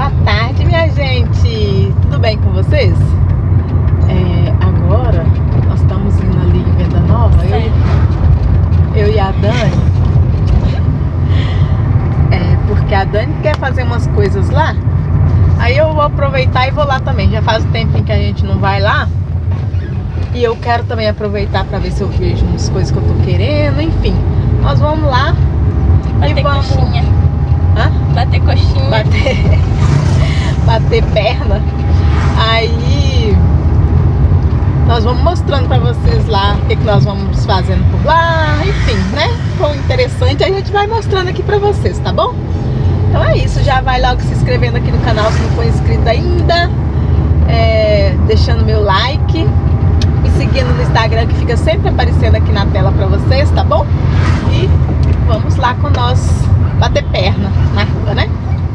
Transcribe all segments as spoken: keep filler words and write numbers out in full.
Boa tarde, minha gente! Tudo bem com vocês? É, agora nós estamos indo ali em Venda Nova, eu, eu e a Dani. É, porque a Dani quer fazer umas coisas lá. Aí eu vou aproveitar e vou lá também. Já faz um tempinho que a gente não vai lá. E eu quero também aproveitar para ver se eu vejo umas coisas que eu tô querendo. Enfim, nós vamos lá. Bater e vamos... coxinha. Hã? Bater coxinha. Bater... Bater perna. Aí nós vamos mostrando para vocês lá o que, que nós vamos fazendo por lá. Enfim, né? Foi interessante. A gente vai mostrando aqui para vocês, tá bom? Então é isso. Já vai logo se inscrevendo aqui no canal se não for inscrito ainda. É... Deixando meu like. Me seguindo no Instagram, que fica sempre aparecendo aqui na tela pra vocês, tá bom? E vamos lá com nós bater perna na rua, né?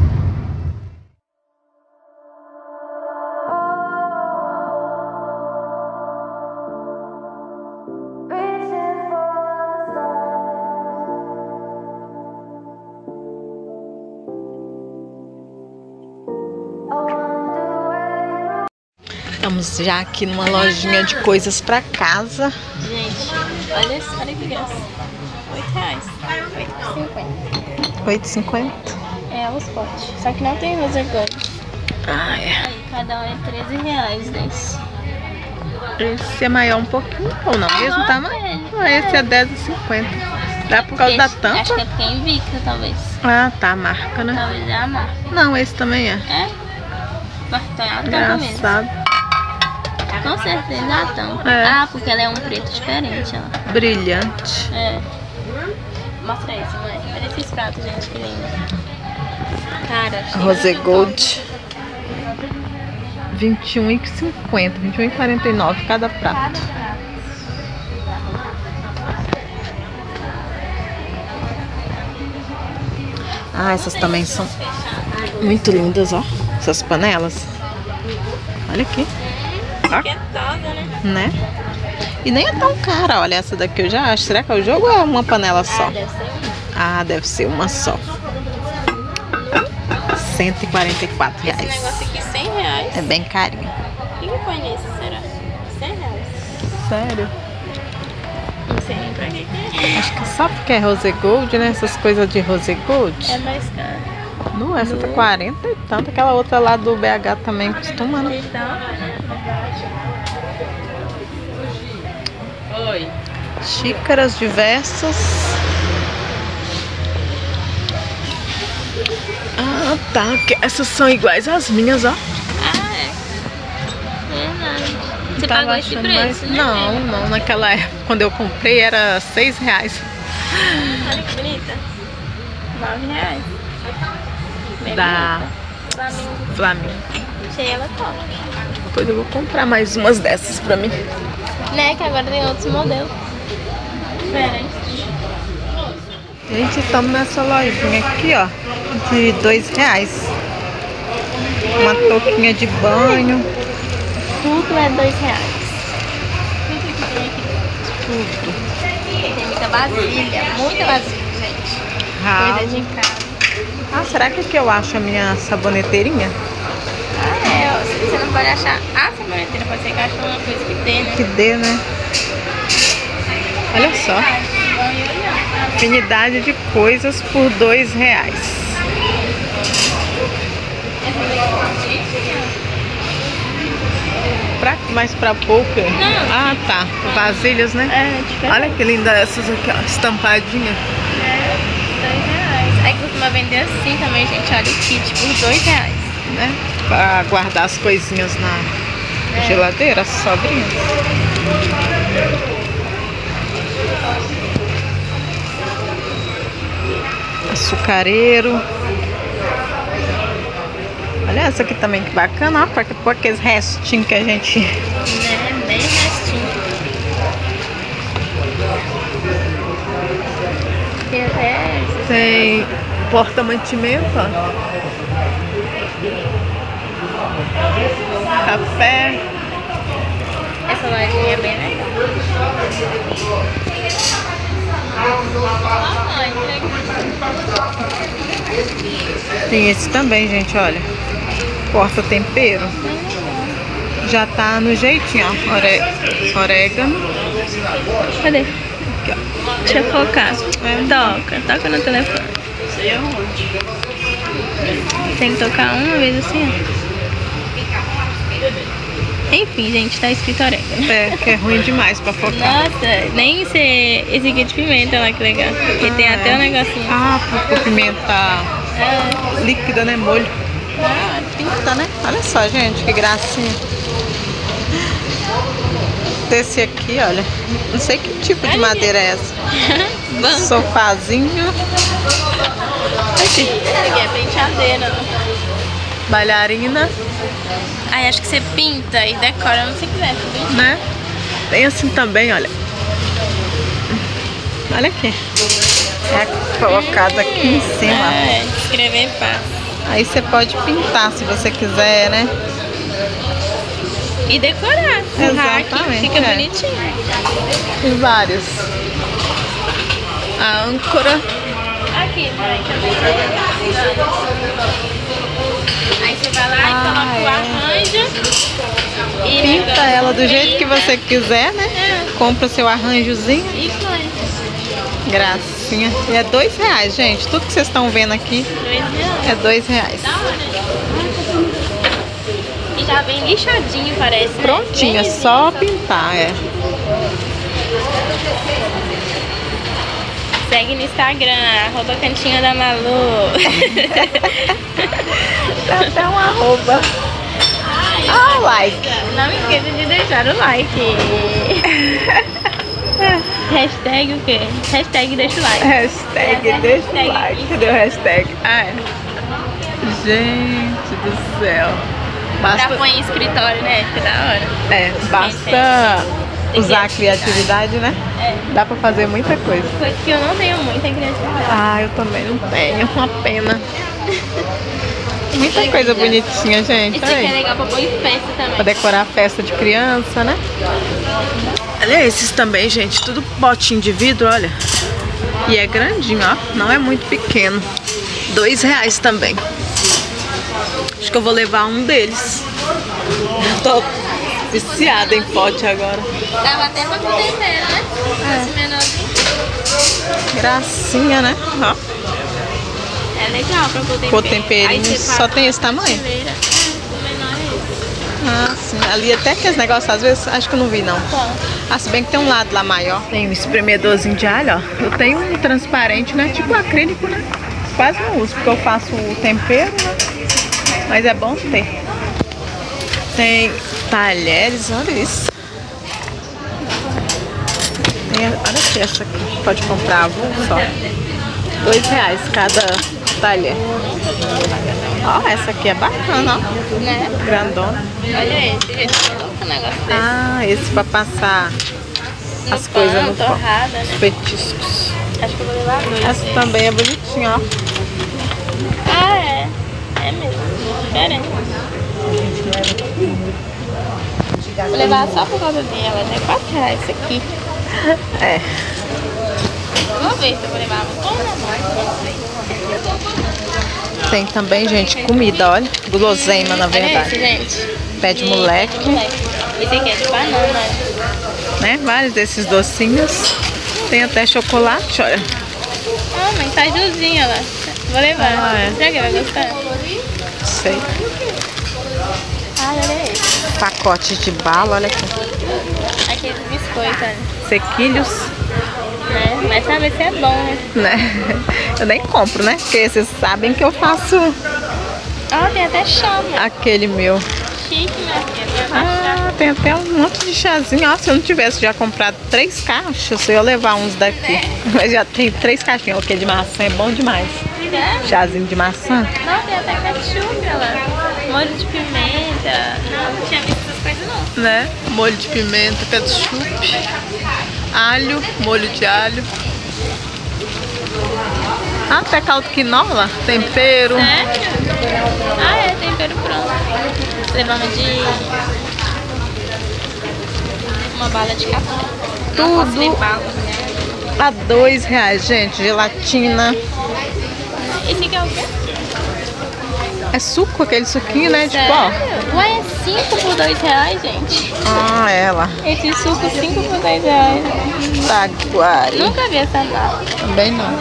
Estamos já aqui numa lojinha de coisas pra casa. Gente, olha, olha que graça. oito reais. oito e cinquenta. oito e cinquenta? É, os potes. Só que não tem Rose Gold. Ah, é. Aí cada um é treze reais desse. Esse é maior um pouquinho, ou não? Mesmo Maior, tamanho? velho. Ah, esse é dez e cinquenta. Dá por causa da tampa? Acho que é porque é Invicta, talvez. Ah, tá, a marca, né? Talvez é a marca. Não, esse também é. É? Mas tá a tampa mesmo. Engraçado. Com certeza é a tampa. É. Ah, porque ela é um preto diferente, ó. Brilhante. É. Mostra esse, mãe. Olha esses pratos, gente, que lindo. Cara, Rose Gold. vinte e um e cinquenta. vinte e um e quarenta e nove cada prato. Ah, essas também são muito lindas, ó. Essas panelas. Olha aqui. Esquentada, né? Né? E nem é tão cara, olha, essa daqui eu já acho. Será que é o jogo ou é uma panela só? Ah, deve ser uma. Ah, deve ser uma só. cento e quarenta e quatro reais. Esse negócio aqui, cem reais. É bem carinho. O que que põe nesse, será? cem reais. Sério? Não sei nem pra que que é. Acho que só porque é Rose Gold, né? Essas coisas de Rose Gold. É mais caro. Não, essa tá quarenta e tanto. Aquela outra lá do B H também costuma, né? Então... Oi. Xícaras diversas. Ah, tá. Essas são iguais às minhas, ó. Ah, é. Verdade. Você Tava pagou esse achando preço, mais- né? Não, não. Naquela época, quando eu comprei, era seis reais. Olha que bonita. nove reais. Bem Da bonita. Flamingo. Flamengo. Achei ela top. Depois eu vou comprar mais umas dessas pra mim. Né, que agora tem outros modelos. Diferente. Gente, estamos nessa lojinha aqui, ó, de dois reais. Uma touquinha de banho. Tudo é dois reais. Tudo. Tem muita vasilha, muita vasilha, gente. Ralo. Coisa de casa. Ah, será que aqui eu acho a minha saboneteirinha? Ah, é, ó, se você não pode achar a saboneteira, pode ser que ache uma coisa que dê, né? Que dê, né? Olha só. Infinidade de coisas por dois reais. Pra, mas pra pouca? Não. Ah, tá. Vasilhas, né? É, diferente. Olha que linda essas aqui, ó. Estampadinha. É, dois reais. Aí costuma vender assim também, gente. Olha o kit por dois reais. Né? Pra guardar as coisinhas na É. geladeira, as sobrinhas. Açucareiro. Olha essa aqui também, que bacana, ó, pra pôr aqueles restinhos que a gente... Né, bem restinho. É, Tem porta-mantimento, ó. Café. essa lojinha é bem legal. Tem esse também, gente, olha. importa tempero. Já tá no jeitinho, ó. Oré... Orégano. Cadê? Aqui, ó. Deixa eu focar. É. Toca, toca no telefone. Tem que tocar uma vez assim, ó. Enfim, gente, tá escrito orégano. É, que é ruim demais pra focar. Nossa, nem ser esse aqui é de pimenta, olha que legal. Porque tem Ah, até é. um negocinho. Ah, porque pimenta É. líquida, né? Molho. Ah, Pinta, né? Olha só, gente, que gracinha. Desse aqui, olha. Não sei que tipo de madeira é essa. Banco. Sofazinho. Esse aqui é penteadeira. Bailarina, Aí acho que você pinta e decora onde você quiser, tudo né? Tem assim também, olha. Olha aqui. É colocado aqui em cima. É, escrever fácil. Aí você pode pintar se você quiser, né? E decorar. Forrar aqui, Exatamente, fica é. bonitinho. Tem vários. A âncora. Aqui, mãe, aí você vai lá e Ah, coloca o é. arranjo e Pinta negócio ela do no jeito meio. que você quiser, né? É. Compra o seu arranjozinho. E foi. Gracinha. E é dois reais, gente. Tudo que vocês estão vendo aqui Dois reais. é dois reais. Da hora. E já vem lixadinho, parece. Né? Prontinho, é Bem só lisinho. pintar, é. Segue no Instagram, arroba Cantinho da Malu. Tem até um arroba. Ai, Ah, like. não esqueça de deixar o like. Hashtag o quê? Hashtag deixa o like. Hashtag É, deixa o hashtag like. aqui. Cadê o hashtag? Ah, é. Gente do céu. Pra Basta, pôr em escritório, né? Fica da hora. é, basta Tem usar a criatividade. criatividade, né? É. Dá pra fazer muita coisa. Coisa que eu não tenho muita criatividade. Ah, eu também não tenho. Uma pena. Muita coisa bonitinha, gente. Esse Olha aqui é aí. legal pra pôr em festa também. Pra decorar a festa de criança, né? Olha esses também, gente. Tudo potinho de vidro, olha. E é grandinho, ó. Não é muito pequeno. Dois reais também. Acho que eu vou levar um deles. Eu tô viciada em pote agora. Dava até pra pôr tempero, né? É. Esse menorzinho. Gracinha, né? Ó. É legal pra pôr tempero. Pôr temperinho. Aí você Só passa tem esse na tamanho? prateleira. É, o menor é esse. Ah, sim. Ali até que esse negócio, às vezes, acho que eu não vi, não. Qual? Ah, se bem que tem um lado lá maior. Tem um espremedorzinho de alho, ó. Eu tenho um transparente, né? Tipo acrílico, né? Quase não uso, porque eu faço o tempero, né? Mas é bom ter. Tem talheres, olha isso. Tem, olha aqui essa aqui. Pode comprar um só. Dois reais cada talher. Ó, essa aqui é bacana, ó. Né? Grandona. Olha esse, gente. Coloca um negócio desse. Ah, esse pra passar No as coisas pão, no pão. torrada, né? Os petiscos. Acho que eu vou levar dois. Essa desse. também é bonitinha, ó. Ah, é. É mesmo. Diferente. Vou levar só por causa dela, né? quatro reais isso aqui. É. Vou ver se eu vou levar. Tem também, gente, comida, olha. Guloseima, na Olha esse, verdade. gente. Pé de E- moleque. Esse aqui é de banana. Né? Vários desses docinhos. Tem até chocolate, olha. Ah, mas tá azulzinho, olha lá. Vou levar. Ah, é. Será que vai gostar? Sei. Ah, olha esse. Pacote de bala, olha aqui. Aqueles biscoitos, olha. Sequilhos, Né? Mas sabe se é bom, né? né? Eu nem compro, né? Porque vocês sabem que eu faço Ó, tem até chama. aquele meu. Chique, minha filha. Tem até Ah, tem até um monte de chazinho. Ah, se eu não tivesse já comprado três caixas, eu ia levar uns daqui. Mas já tem três caixinhas. O que de maçã é bom demais. chama. Chazinho de maçã. Não, tem até ketchup, olha lá. Molho de pimenta. Não, não tinha visto essas coisas não. Né? Molho de pimenta, ketchup, alho, molho de alho. Ah, até caldo quinoa, tempero. Sério? Ah, é, tempero pronto. Levamos de uma bala de café. Não posso ter Tudo bala. a dois reais, gente. Gelatina. Esse aqui é o quê? É suco, aquele suquinho, né? Tipo, ó. Ué, é cinco por dois reais, gente. Ah, ela. Esse suco, cinco por dois reais. Taguari. Nunca vi essa barra. Também não.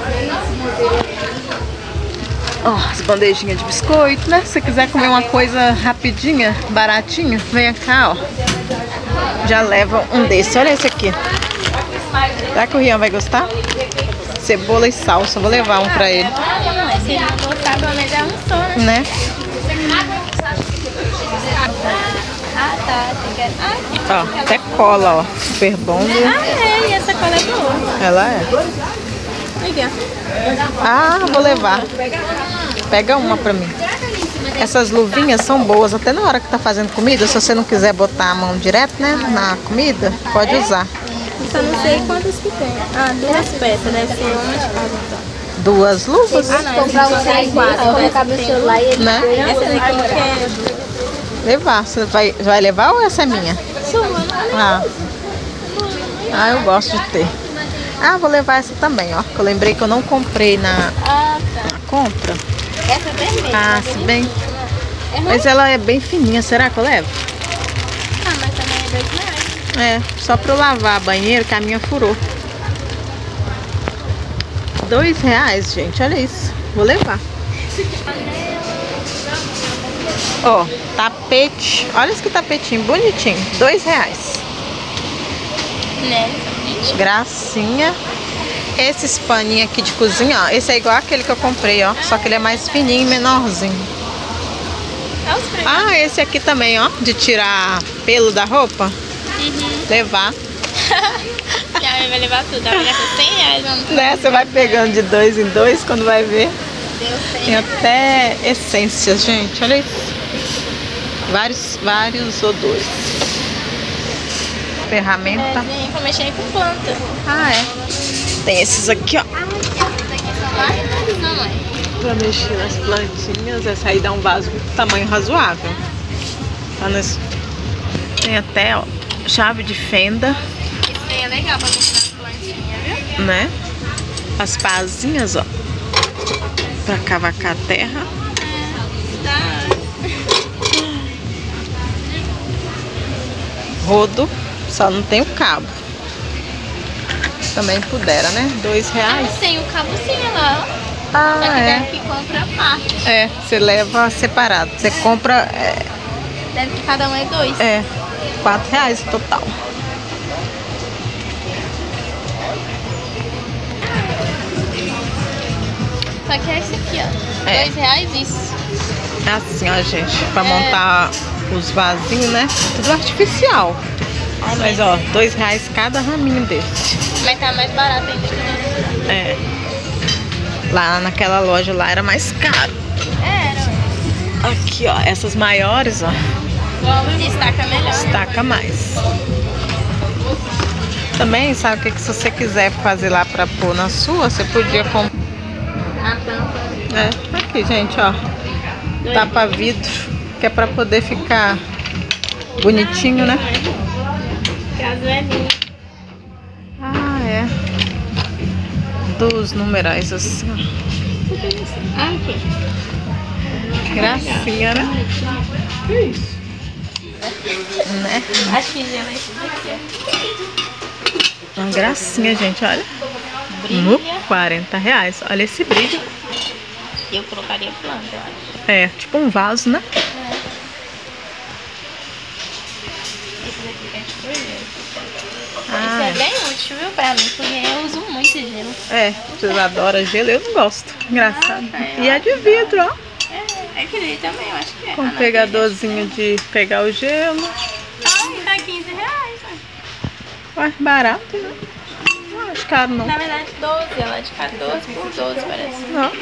Ó, as bandejinhas de biscoito, né? Se você quiser comer uma coisa rapidinha, baratinha, venha cá, ó. Já leva um desse. Olha esse aqui. Será que o Rian vai gostar? Cebola e salsa. Vou levar um pra ele. Se ele não gostar, pelo menos é um só, né? Né? Ah, tá. Ah, Ó, até cola, ó. Super bom, viu? ah, é. E essa cola é boa. Ela é. Aqui, ó. Ah, vou levar. Pega uma pra mim. Essas luvinhas são boas até na hora que tá fazendo comida. Se você não quiser botar a mão direto, né, na comida, pode usar. Só não sei quantas que tem. Ah, duas peças. Deve ser uma de cada. Então. Duas luvas? Ah, não. Comprar uma de quatro. Colocar no celular e ele... Né? Essa daqui que é... Levar. Você vai, vai levar ou essa é minha? Sua, Ah. Ah, eu gosto de ter. Ah, vou levar essa também, ó. Que eu lembrei que eu não comprei na, Ah, tá. na compra. Essa é vermelha. Ah, se bem. Mas ela é bem fininha, será que eu levo? Ah, mas também é dois reais. É, só pra eu lavar a banheira que a minha furou. Dois reais, gente, olha isso. Vou levar. Ó, tapete. Olha esse que tapetinho bonitinho. Dois reais. Né? Gracinha. Esses paninhos aqui de cozinha, ó. Esse é igual aquele que eu comprei, ó. Só que ele é mais fininho e menorzinho. É os preços. Ah, esse aqui também, ó. De tirar pelo da roupa. Uhum. Levar. Minha mãe vai levar tudo. Ela vai gastar cem reais. Vamos... Né? Você vai pegando de dois em dois quando vai ver. Deu cem. Tem até essências, gente. Olha isso. Vários, vários odores. Ferramenta. É, pra mexer com planta. Ah, é. Tem esses aqui, ó. Esses aqui são mais, não, mãe? Pra mexer nas plantinhas. Essa aí dá um vaso de tamanho razoável. Tá nesse... Tem até, ó, chave de fenda. Isso aí é legal pra mexer nas plantinhas, viu? Né? As pazinhas, ó. Pra cavacar a terra. É, tá. Rodo. Só não tem o cabo. Também pudera, né? Dois reais. Ah, tem o cabo sim, olha lá. Ah, Só que é. deve que compra a parte. É, você leva separado. Você compra... É, Deve que cada um é dois. é quatro reais no total. Só que é esse aqui, ó. É. Dois reais isso. É assim, ó, gente. Pra É. montar os vasinhos, né? Tudo artificial. Mas, ó, dois reais cada raminho desse. Mas tá mais barato ainda que no... É. Lá naquela loja lá era mais caro. Era. Aqui, ó. Essas maiores, ó. Destaca melhor. Destaca mais. Também, sabe o que, que se você quiser fazer lá pra pôr na sua, você podia comprar. A tampa. É, aqui, gente, ó. Tapa vidro, que é pra poder ficar bonitinho, né? Caso é lindo. Ah, é. Dos numerais assim, ó. Ah, aqui. Gracinha, né? Que isso? Né? Acho que gela é isso daqui, ó. Uma gracinha, gente, olha. Brilha. No quarenta reais. Olha esse brilho. Eu colocaria planta, eu acho. É, tipo um vaso, né? É. Esse daqui é tipo gelo. Ah, Esse é bem útil, viu, pra mim, porque eu uso muito gelo. é, vocês adoram gelo, eu não gosto. Engraçado. Ah, é, E é de vidro, ó. É, é que ele também, eu acho que é. Com Ah, um não, pegadorzinho de pegar o gelo. Ah, tá quinze reais, né? Mais barato, né? Não acho caro, não. Na verdade, doze, ela é de quatorze por doze, parece. Não.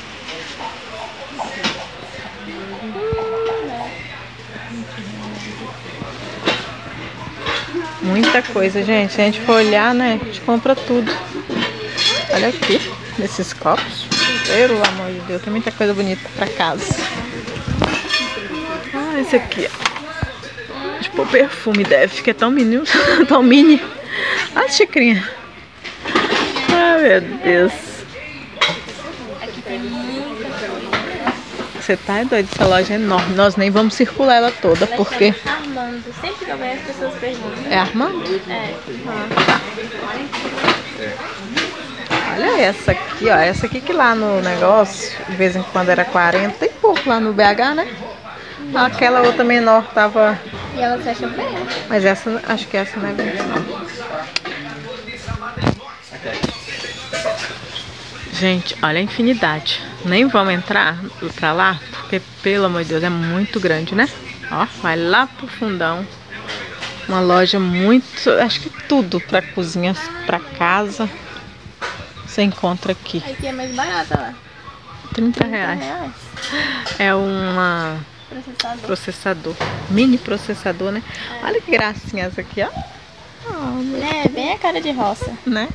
Muita coisa, gente. Se a gente for olhar, né? A gente compra tudo. Olha aqui, nesses copos. Pelo amor de Deus, tem muita coisa bonita pra casa. Ah, esse aqui, ó. Tipo perfume, deve, que é tão mini. Tão mini. Olha a xicrinha. Ah, meu Deus. Aqui tem muita coisa. você tá doido, essa loja é enorme. Nós nem vamos circular ela toda, Ela porque... chama Armando. Sempre que eu vejo as pessoas perguntam. É Armando? É. Ah, tá. Olha essa aqui, ó. Essa aqui que lá no negócio, de vez em quando era quarenta e pouco lá no B H, né? Aquela outra menor tava... E elas fecham pra ela. Mas essa, acho que essa não é vinte não. Gente, olha a infinidade. Nem vamos entrar pra lá, porque, pelo amor de Deus, é muito grande, né? Ó, vai lá pro fundão. Uma loja muito... Acho que tudo pra cozinha, pra casa. Você encontra aqui. Aqui é mais barata lá. trinta reais. reais. É uma... Processador. Processador. Mini processador, né? É. Olha que gracinha essa aqui, ó. Oh, é, bem a cara de roça. Né?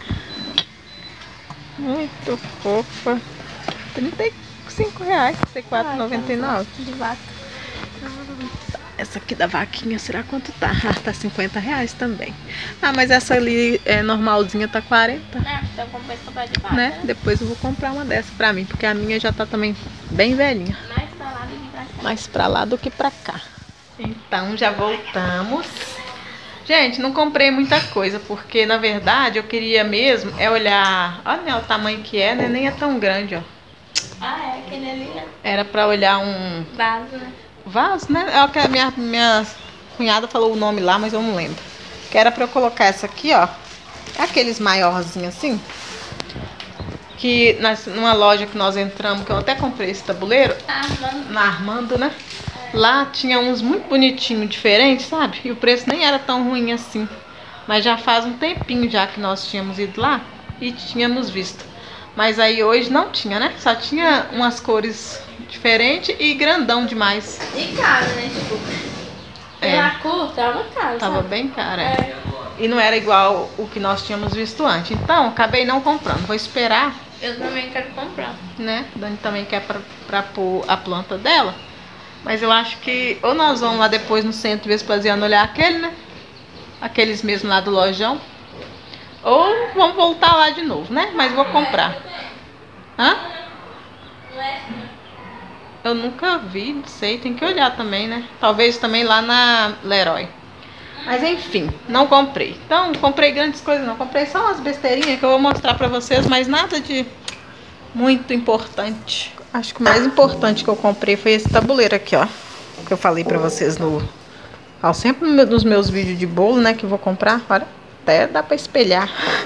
Muito fofa. trinta e cinco reais. quatro reais e noventa e nove. De vaca. Essa aqui da vaquinha, será quanto tá? Ah, tá cinquenta reais também. Ah, mas essa ali é normalzinha, tá quarenta. É, então compensa comprar de vaca. Né? Depois eu vou comprar uma dessa pra mim, porque a minha já tá também bem velhinha. Mais pra lá do que pra cá. Mais pra lá do que pra cá. Então já voltamos. Gente, não comprei muita coisa, porque na verdade eu queria mesmo é olhar... Olha o tamanho que é, né? Nem é tão grande, ó. Ah, é aquele ali, né? Era pra olhar um... Vaso, né? Vaso, né? É o que a minha, minha cunhada falou o nome lá, mas eu não lembro. Que era pra eu colocar essa aqui, ó. É aqueles maiorzinhos assim. Que nas, numa loja que nós entramos, que eu até comprei esse tabuleiro. Armando. Na Armando, né? Lá tinha uns muito bonitinhos, diferentes, sabe? E o preço nem era tão ruim assim. Mas já faz um tempinho já que nós tínhamos ido lá e tínhamos visto. Mas aí hoje não tinha, né? Só tinha umas cores diferentes e grandão demais. E caro, né? Tipo, pela cor tava caro, Tava sabe? bem caro, é. É. E não era igual o que nós tínhamos visto antes. Então, acabei não comprando. Vou esperar, Eu também quero comprar. né? Dani também quer pra, pra pôr a planta dela. Mas eu acho que ou nós vamos lá depois no centro Vespasiano olhar aquele, né? Aqueles mesmo lá do lojão. Ou vamos voltar lá de novo, né? Mas vou comprar. Hã? Eu nunca vi, não sei. Tem que olhar também, né? Talvez também lá na Leroy. Mas enfim, não comprei. Então, comprei grandes coisas não. Comprei só umas besteirinhas que eu vou mostrar pra vocês. Mas nada de muito importante. Acho que o mais importante que eu comprei foi esse tabuleiro aqui, ó. Que eu falei pra vocês no... Falo sempre nos meus vídeos de bolo, né? Que eu vou comprar. Olha, até dá pra espelhar.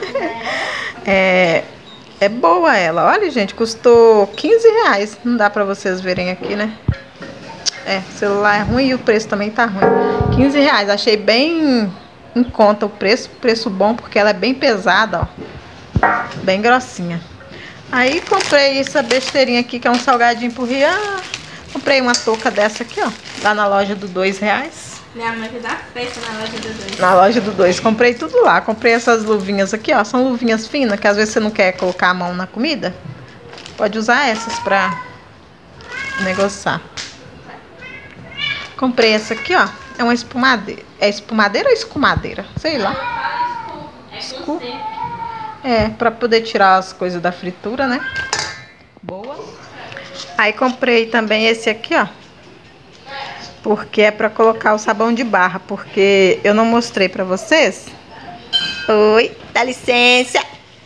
é, é boa ela. Olha, gente, custou quinze reais. Não dá pra vocês verem aqui, né? É, o celular é ruim e o preço também tá ruim. quinze reais. Achei bem em conta o preço. Preço bom, porque ela é bem pesada, ó. Bem grossinha. Aí comprei essa besteirinha aqui, que é um salgadinho pro Rian. Comprei uma touca dessa aqui, ó. Lá na loja do dois reais. Minha mãe fez a festa na loja do dois. Na loja do dois. Comprei tudo lá. Comprei essas luvinhas aqui, ó. São luvinhas finas, que às vezes você não quer colocar a mão na comida. Pode usar essas pra negociar. Comprei essa aqui, ó. É uma espumadeira. É espumadeira ou escumadeira? Sei lá. Escu... É, pra poder tirar as coisas da fritura, né? Boa. Aí comprei também esse aqui, ó. Porque é pra colocar o sabão de barra. Porque eu não mostrei pra vocês. Oi, dá licença.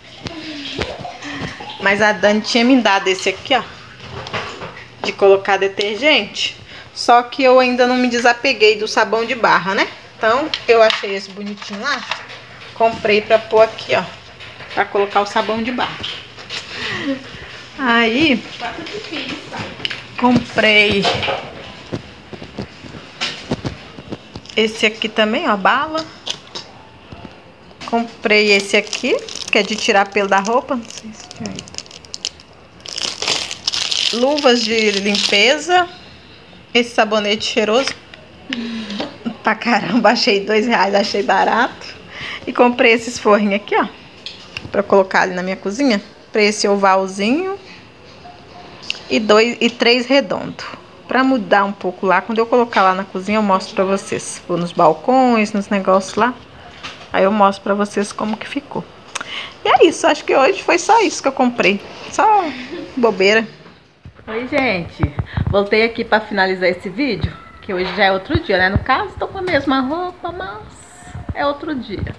Mas a Dani tinha me dado esse aqui, ó. De colocar detergente. Só que eu ainda não me desapeguei do sabão de barra, né? Então, eu achei esse bonitinho lá. Comprei pra pôr aqui, ó. Pra colocar o sabão de barra. Aí, comprei esse aqui também, ó, bala. Comprei esse aqui, que é de tirar pelo da roupa. Não sei se é aí. Luvas de limpeza. Esse sabonete cheiroso. Pra caramba, achei dois reais, achei barato. E comprei esses forrinhos aqui, ó. Pra colocar ali na minha cozinha. Pra esse ovalzinho. E, dois, e três redondos. Pra mudar um pouco lá. Quando eu colocar lá na cozinha, eu mostro pra vocês. Vou nos balcões, nos negócios lá. Aí eu mostro pra vocês como que ficou. E é isso. Acho que hoje foi só isso que eu comprei. Só bobeira. Oi, gente. Voltei aqui pra finalizar esse vídeo, que hoje já é outro dia, né? No caso, tô com a mesma roupa, mas é outro dia.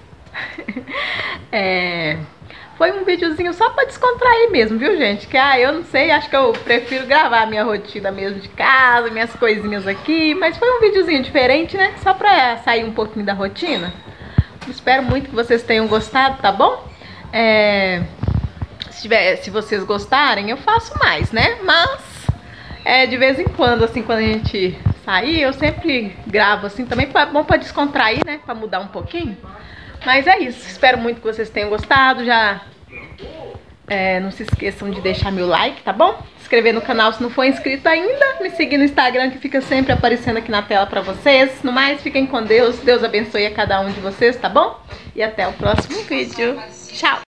é... Foi um videozinho só pra descontrair mesmo, viu, gente? Que, ah, eu não sei, acho que eu prefiro gravar a minha rotina mesmo de casa, minhas coisinhas aqui. Mas foi um videozinho diferente, né? Só pra sair um pouquinho da rotina. Espero muito que vocês tenham gostado, tá bom? É... Se, tiver, se vocês gostarem, eu faço mais, né? Mas, é, de vez em quando, assim, quando a gente sair, eu sempre gravo, assim, também é bom pra descontrair, né? Pra mudar um pouquinho. Mas é isso, espero muito que vocês tenham gostado. Já é, não se esqueçam de deixar meu like, tá bom? Se inscrever no canal se não for inscrito ainda. Me seguir no Instagram, que fica sempre aparecendo aqui na tela pra vocês. No mais, fiquem com Deus. Deus abençoe a cada um de vocês, tá bom? E até o próximo vídeo. Tchau!